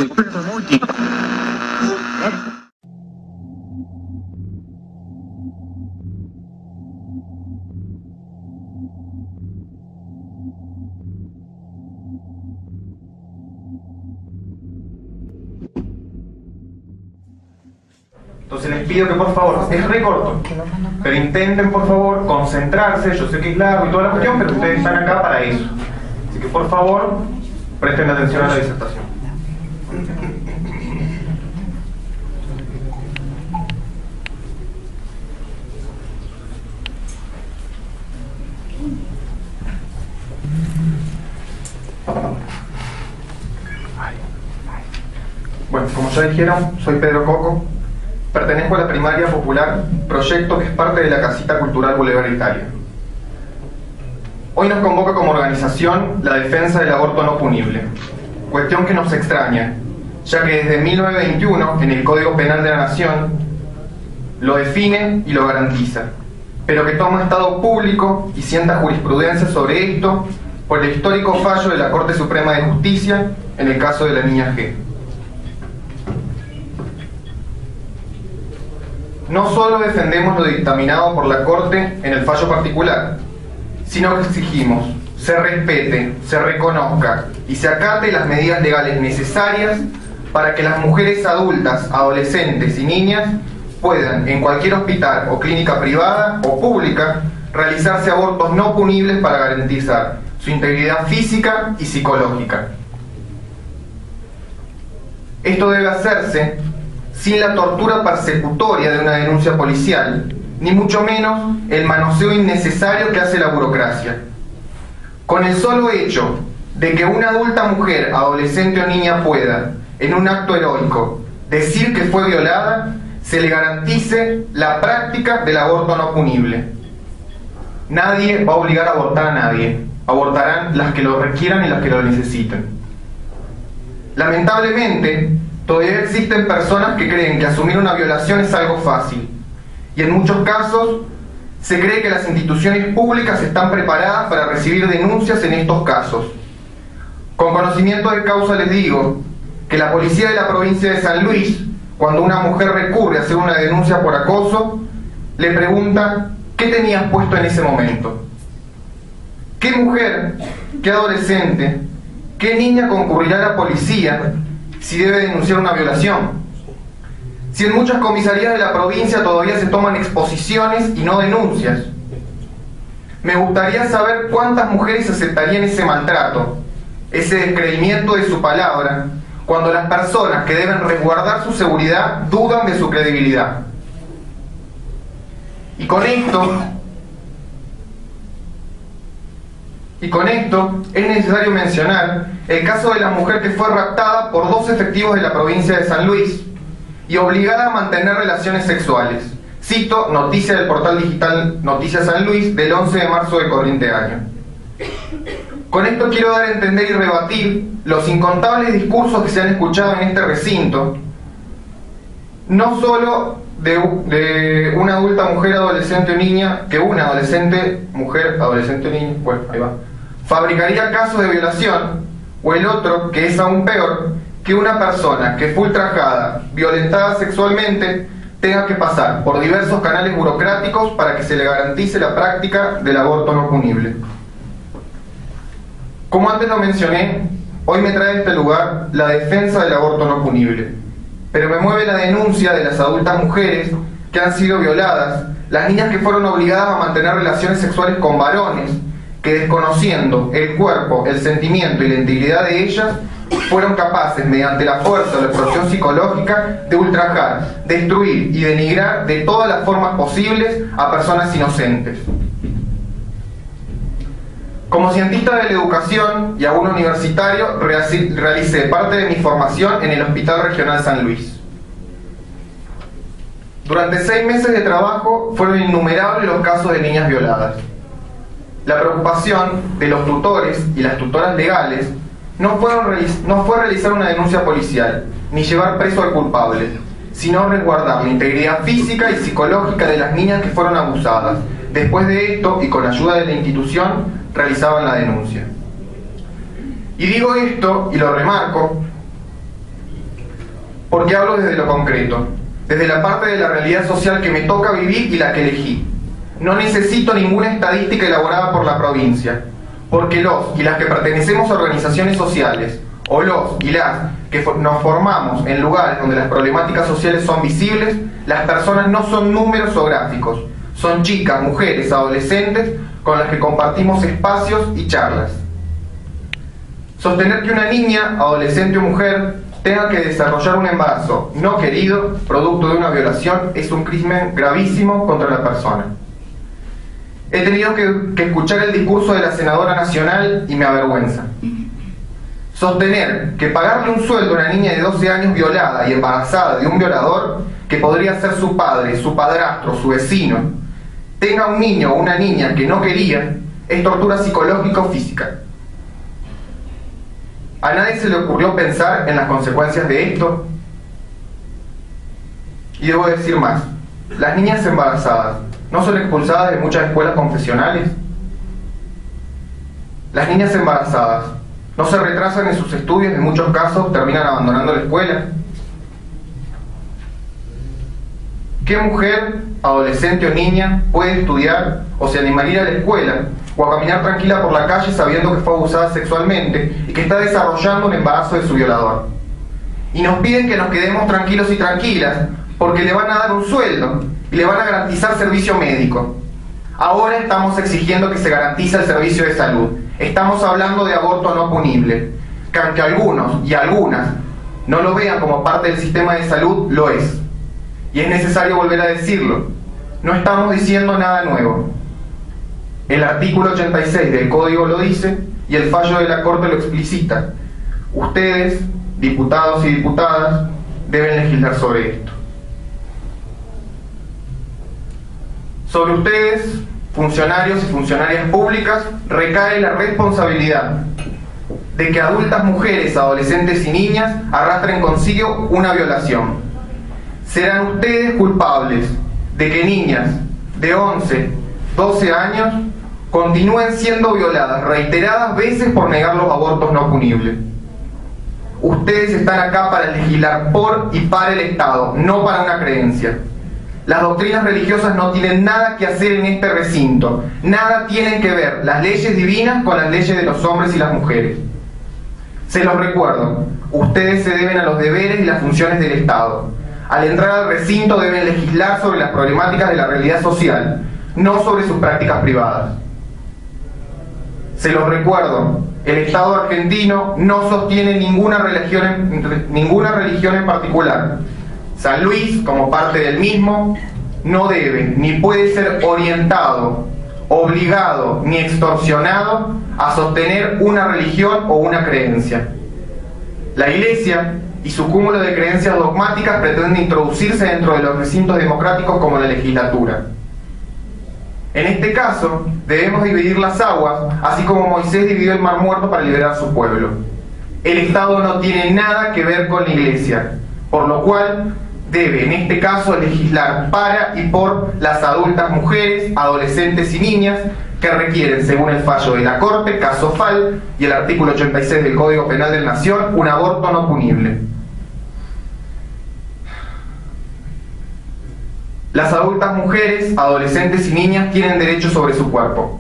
Entonces les pido que por favor, es re corto, pero intenten por favor concentrarse. Yo sé que es largo y toda la cuestión, pero ustedes están acá para eso. Así que por favor, presten atención a la disertación. Bueno, como ya dijeron, soy Pedro Coco. Pertenezco a la Primaria Popular, proyecto que es parte de la Casita Cultural Boulevard Italia. Hoy nos convoca como organización la defensa del aborto no punible, cuestión que nos extraña, ya que desde 1921 en el Código Penal de la Nación lo define y lo garantiza, pero que toma estado público y sienta jurisprudencia sobre esto por el histórico fallo de la Corte Suprema de Justicia en el caso de la niña G. No solo defendemos lo dictaminado por la Corte en el fallo particular, sino que exigimos se respete, se reconozca y se acate las medidas legales necesarias para que las mujeres adultas, adolescentes y niñas puedan, en cualquier hospital o clínica privada o pública, realizarse abortos no punibles para garantizar su integridad física y psicológica. Esto debe hacerse sin la tortura persecutoria de una denuncia policial, ni mucho menos el manoseo innecesario que hace la burocracia. Con el solo hecho de que una adulta mujer, adolescente o niña pueda, en un acto heroico, decir que fue violada, se le garantice la práctica del aborto no punible. Nadie va a obligar a abortar a nadie. Abortarán las que lo requieran y las que lo necesiten. Lamentablemente, todavía existen personas que creen que asumir una violación es algo fácil, y en muchos casos se cree que las instituciones públicas están preparadas para recibir denuncias en estos casos. Con conocimiento de causa les digo que la policía de la provincia de San Luis, cuando una mujer recurre a hacer una denuncia por acoso, le pregunta ¿qué tenías puesto en ese momento? ¿Qué mujer, qué adolescente, qué niña concurrirá a la policía si debe denunciar una violación? Si en muchas comisarías de la provincia todavía se toman exposiciones y no denuncias. Me gustaría saber cuántas mujeres aceptarían ese maltrato, ese descreimiento de su palabra, cuando las personas que deben resguardar su seguridad dudan de su credibilidad. Y con esto es necesario mencionar el caso de la mujer que fue raptada por 2 efectivos de la provincia de San Luis y obligada a mantener relaciones sexuales. Cito noticia del portal digital Noticias San Luis del 11 de marzo de corriente año. Con esto quiero dar a entender y rebatir los incontables discursos que se han escuchado en este recinto, no solo de una adulta mujer, adolescente o niña, que una adolescente, mujer, adolescente o niña, bueno, ahí va, fabricaría casos de violación, o el otro, que es aún peor, que una persona que fue ultrajada, violentada sexualmente, tenga que pasar por diversos canales burocráticos para que se le garantice la práctica del aborto no punible. Como antes lo mencioné, hoy me trae a este lugar la defensa del aborto no punible, pero me mueve la denuncia de las adultas mujeres que han sido violadas, las niñas que fueron obligadas a mantener relaciones sexuales con varones, que desconociendo el cuerpo, el sentimiento y la integridad de ellas, fueron capaces, mediante la fuerza o la extorsión psicológica, de ultrajar, destruir y denigrar de todas las formas posibles a personas inocentes. Como cientista de la educación y aún universitario, realicé parte de mi formación en el Hospital Regional San Luis. Durante 6 meses de trabajo fueron innumerables los casos de niñas violadas. La preocupación de los tutores y las tutoras legales no fue realizar una denuncia policial, ni llevar preso al culpable, sino resguardar la integridad física y psicológica de las niñas que fueron abusadas. Después de esto, y con ayuda de la institución, realizaban la denuncia. Y digo esto, y lo remarco, porque hablo desde lo concreto, desde la parte de la realidad social que me toca vivir y la que elegí. No necesito ninguna estadística elaborada por la provincia, porque los y las que pertenecemos a organizaciones sociales, o los y las que nos formamos en lugares donde las problemáticas sociales son visibles, las personas no son números o gráficos, son chicas, mujeres, adolescentes con las que compartimos espacios y charlas. Sostener que una niña, adolescente o mujer tenga que desarrollar un embarazo no querido, producto de una violación, es un crimen gravísimo contra la persona. He tenido que escuchar el discurso de la senadora nacional y me avergüenza. Sostener que pagarle un sueldo a una niña de 12 años violada y embarazada de un violador, que podría ser su padre, su padrastro, su vecino, tenga un niño o una niña que no quería, es tortura psicológica o física. ¿A nadie se le ocurrió pensar en las consecuencias de esto? Y debo decir más, las niñas embarazadas ¿no son expulsadas de muchas escuelas confesionales? Las niñas embarazadas ¿no se retrasan en sus estudios y en muchos casos terminan abandonando la escuela? ¿Qué mujer, adolescente o niña puede estudiar o se animaría a la escuela o a caminar tranquila por la calle sabiendo que fue abusada sexualmente y que está desarrollando un embarazo de su violador? Y nos piden que nos quedemos tranquilos y tranquilas porque le van a dar un sueldo y le van a garantizar servicio médico. Ahora estamos exigiendo que se garantice el servicio de salud. Estamos hablando de aborto no punible, que aunque algunos y algunas no lo vean como parte del sistema de salud, lo es. Y es necesario volver a decirlo. No estamos diciendo nada nuevo. El artículo 86 del Código lo dice y el fallo de la Corte lo explicita. Ustedes, diputados y diputadas, deben legislar sobre esto. Sobre ustedes, funcionarios y funcionarias públicas, recae la responsabilidad de que adultas mujeres, adolescentes y niñas arrastren consigo una violación. Serán ustedes culpables de que niñas de 11, 12 años continúen siendo violadas reiteradas veces por negar los abortos no punibles. Ustedes están acá para legislar por y para el Estado, no para una creencia. Las doctrinas religiosas no tienen nada que hacer en este recinto. Nada tienen que ver las leyes divinas con las leyes de los hombres y las mujeres. Se los recuerdo, ustedes se deben a los deberes y las funciones del Estado. Al entrar al recinto deben legislar sobre las problemáticas de la realidad social, no sobre sus prácticas privadas. Se los recuerdo, el Estado argentino no sostiene ninguna religión en particular. San Luis, como parte del mismo, no debe ni puede ser orientado, obligado ni extorsionado a sostener una religión o una creencia. La Iglesia y su cúmulo de creencias dogmáticas pretende introducirse dentro de los recintos democráticos como la legislatura. En este caso, debemos dividir las aguas, así como Moisés dividió el Mar Muerto para liberar a su pueblo. El Estado no tiene nada que ver con la Iglesia, por lo cual debe, en este caso, legislar para y por las adultas mujeres, adolescentes y niñas que requieren, según el fallo de la Corte, caso FAL y el artículo 86 del Código Penal de la Nación, un aborto no punible. Las adultas mujeres, adolescentes y niñas tienen derecho sobre su cuerpo.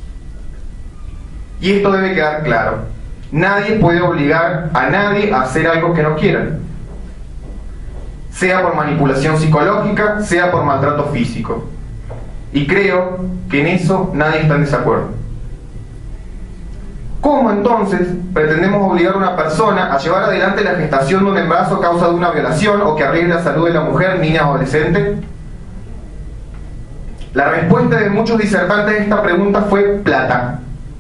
Y esto debe quedar claro. Nadie puede obligar a nadie a hacer algo que no quieran, sea por manipulación psicológica, sea por maltrato físico. Y creo que en eso nadie está en desacuerdo. ¿Cómo entonces pretendemos obligar a una persona a llevar adelante la gestación de un embarazo a causa de una violación o que arriesgue la salud de la mujer, niña o adolescente? La respuesta de muchos disertantes de esta pregunta fue plata.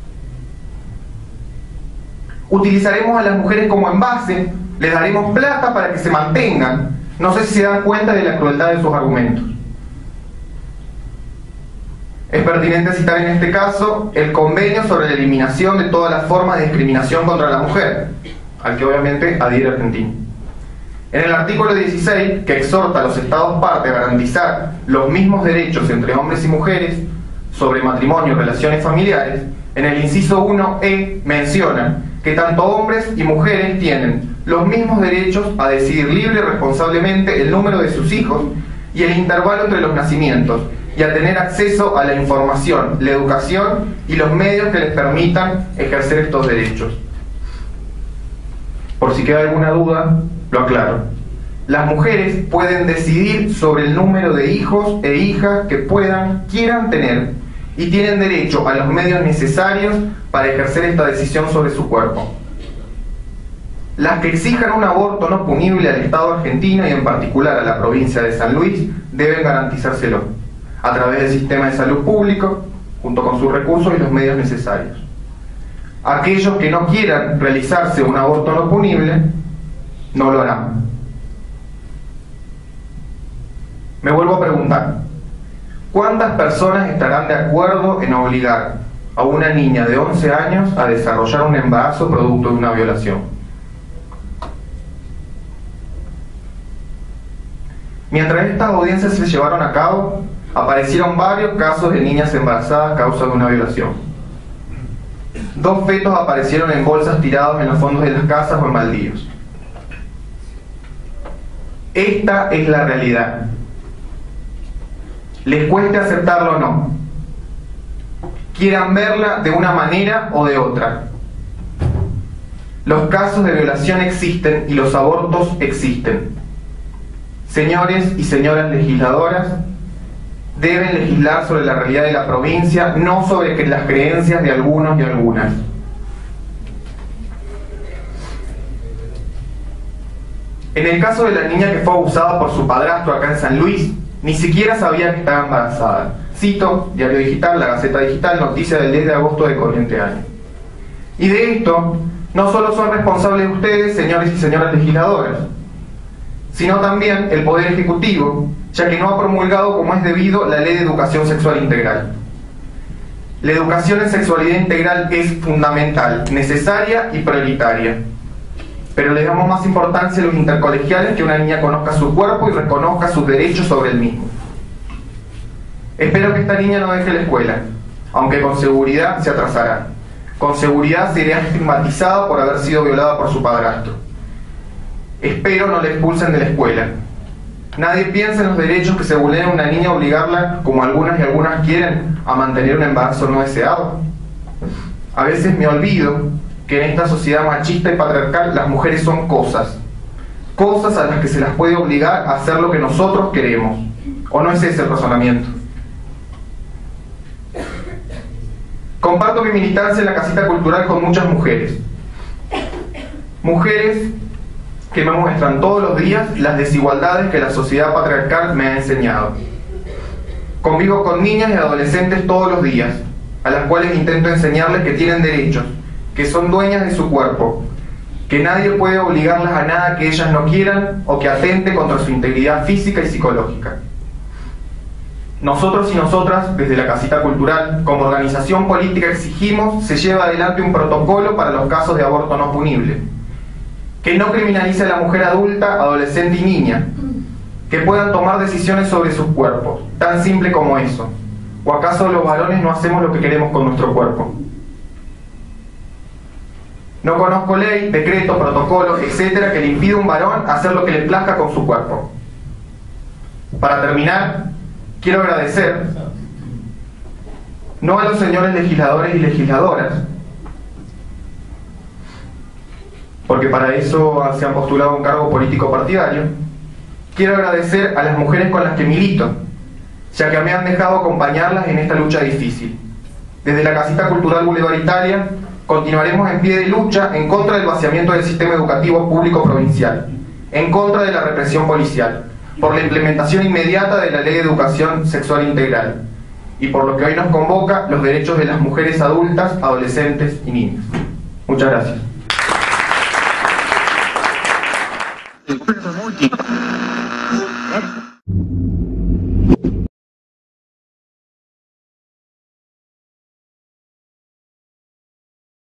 Utilizaremos a las mujeres como envase, les daremos plata para que se mantengan. No sé si se dan cuenta de la crueldad de sus argumentos. Es pertinente citar en este caso el convenio sobre la eliminación de todas las formas de discriminación contra la mujer, al que obviamente adhiere Argentina. En el artículo 16, que exhorta a los Estados partes a garantizar los mismos derechos entre hombres y mujeres sobre matrimonio y relaciones familiares, en el inciso 1e menciona que tanto hombres y mujeres tienen los mismos derechos a decidir libre y responsablemente el número de sus hijos y el intervalo entre los nacimientos, y a tener acceso a la información, la educación y los medios que les permitan ejercer estos derechos. Por si queda alguna duda, lo aclaro. Las mujeres pueden decidir sobre el número de hijos e hijas que quieran tener, y tienen derecho a los medios necesarios para ejercer esta decisión sobre su cuerpo. Las que exijan un aborto no punible al Estado argentino y en particular a la provincia de San Luis deben garantizárselo a través del sistema de salud público, junto con sus recursos y los medios necesarios. Aquellos que no quieran realizarse un aborto no punible no lo harán. Me vuelvo a preguntar, ¿cuántas personas estarán de acuerdo en obligar a una niña de 11 años a desarrollar un embarazo producto de una violación? Mientras estas audiencias se llevaron a cabo, aparecieron varios casos de niñas embarazadas a causa de una violación. 2 fetos aparecieron en bolsas tirados en los fondos de las casas o en baldíos. Esta es la realidad. Les cueste aceptarlo o no, quieran verla de una manera o de otra. Los casos de violación existen y los abortos existen. Señores y señoras legisladoras, deben legislar sobre la realidad de la provincia, no sobre las creencias de algunos y algunas. En el caso de la niña que fue abusada por su padrastro acá en San Luis, ni siquiera sabía que estaba embarazada. Cito, Diario Digital, La Gaceta Digital, noticia del 10 de agosto del corriente año. Y de esto, no solo son responsables ustedes, señores y señoras legisladoras, sino también el Poder Ejecutivo, ya que no ha promulgado como es debido la Ley de Educación Sexual Integral. La educación en sexualidad integral es fundamental, necesaria y prioritaria, pero le damos más importancia a los intercolegiales que una niña conozca su cuerpo y reconozca sus derechos sobre el mismo. Espero que esta niña no deje la escuela, aunque con seguridad se atrasará. Con seguridad será estigmatizada por haber sido violada por su padrastro. Espero no la expulsen de la escuela. Nadie piensa en los derechos que se vulnera a una niña a obligarla, como algunas y algunas quieren, a mantener un embarazo no deseado. A veces me olvido que en esta sociedad machista y patriarcal las mujeres son cosas a las que se las puede obligar a hacer lo que nosotros queremos. ¿O no es ese el razonamiento? Comparto mi militancia en la casita cultural con muchas mujeres. Mujeres que me muestran todos los días las desigualdades que la sociedad patriarcal me ha enseñado. Convivo con niñas y adolescentes todos los días, a las cuales intento enseñarles que tienen derechos, que son dueñas de su cuerpo, que nadie puede obligarlas a nada que ellas no quieran o que atente contra su integridad física y psicológica. Nosotros y nosotras, desde la Casita Cultural, como organización política exigimos se lleve adelante un protocolo para los casos de aborto no punible, que no criminalice a la mujer adulta, adolescente y niña, que puedan tomar decisiones sobre sus cuerpos, tan simple como eso. ¿O acaso los varones no hacemos lo que queremos con nuestro cuerpo? No conozco ley, decreto, protocolo, etcétera, que le impida a un varón hacer lo que le plazca con su cuerpo. Para terminar, quiero agradecer no a los señores legisladores y legisladoras, porque para eso se han postulado a un cargo político partidario. Quiero agradecer a las mujeres con las que milito, ya que me han dejado acompañarlas en esta lucha difícil. Desde la Casita Cultural Boulevard Italia continuaremos en pie de lucha en contra del vaciamiento del sistema educativo público provincial, en contra de la represión policial, por la implementación inmediata de la Ley de Educación Sexual Integral y por lo que hoy nos convoca, los derechos de las mujeres adultas, adolescentes y niñas. Muchas gracias.